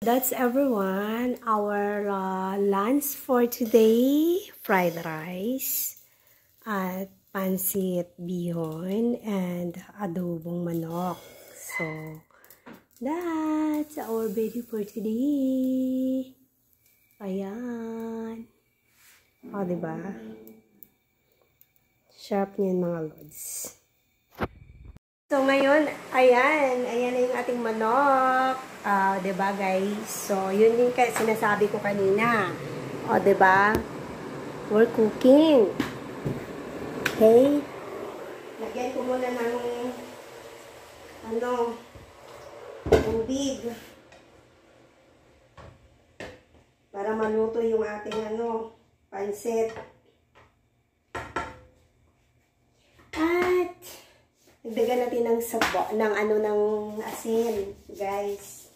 that's everyone. Our lunch for today, fried rice at pansit bihon and adobong manok. So, that's our video for today. Ayan. O, diba? Sharp niyan mga lods. So, ngayon, ayan na yung ating manok. Diba, guys? So, yun yung sinasabi ko kanina. O, diba? We're cooking. Okay? Lagyan ko muna ng tubig. Para maluto yung ating pansit. At dagdagan natin ng ng asin, guys.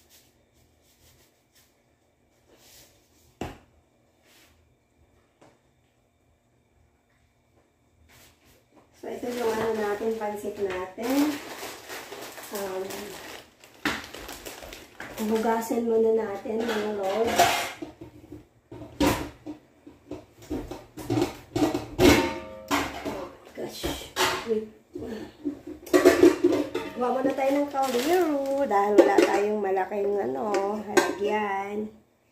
So, ito yung natin, pansit natin. Hugasan muna natin, mga lord. Oh, gosh. Wait. Gawa muna tayo ng kaldero dahil wala tayong malaking halagyan.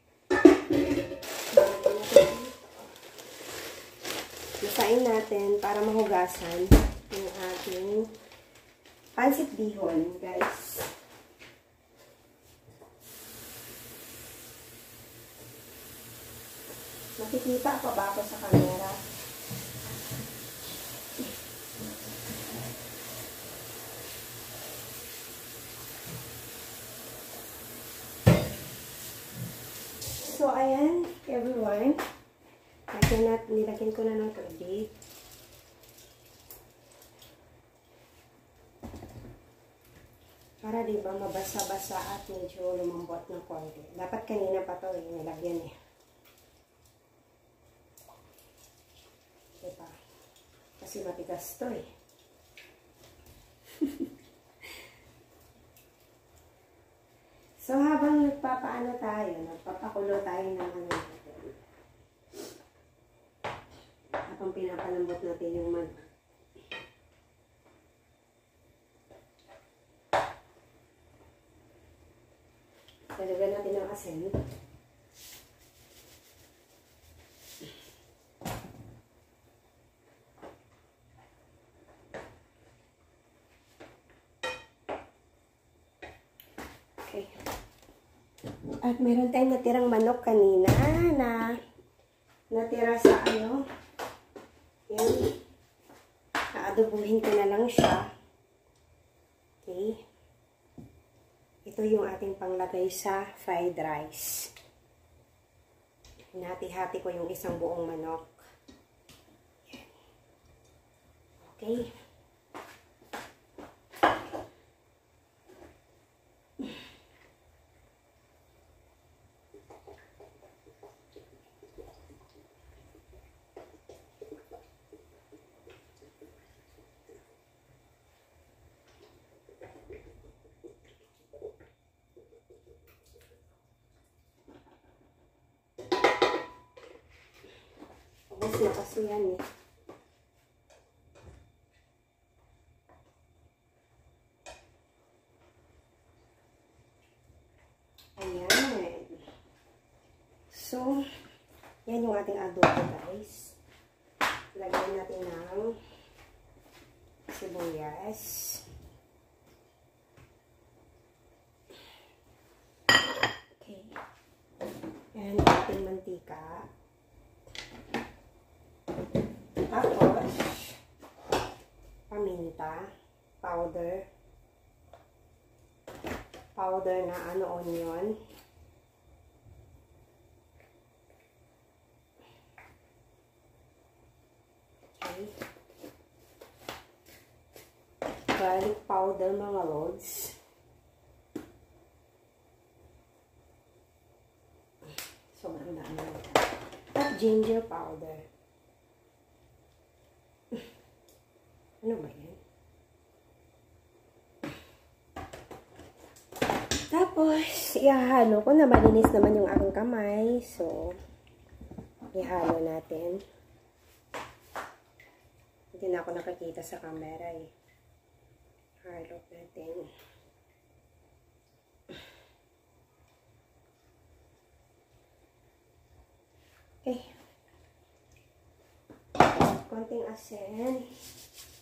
Masain natin para mahugasan yung ating pansit bihon, guys. Nakikita pa ba ako sa camera? So, ayan, everyone. Nilagyan ko na ng tubig. Para diba mabasa-basa at medyo lumambot ng konti. Dapat kanina pa ito nilagyan eh. Diba? Kasi matigas ito eh. So, habang nagpapakulo tayo ng habang pinapalambot natin yung Talagyan natin ng asin. Okay. At meron tayong natirang manok kanina na natira sa yan. Naadobuhin ko na lang siya. Okay. Ito yung ating panglagay sa fried rice. Hinati-hati ko yung isang buong manok. Yan. Okay. Ubus na kasi yan eh. Ayan. So, yan yung ating adobo, guys. Lagyan natin ng sibuyas. Okay. Yan yung ating mantika. Tapos, paminta, powder na onion. Okay. Garlic powder, mga lods. Sobrang dami. At ginger powder. Ano ba yan? Tapos, ihahalo ko na malinis naman yung aking kamay. So, ihalo natin. Hindi na ako nakakita sa camera eh. Halo natin. Okay. Konting asin.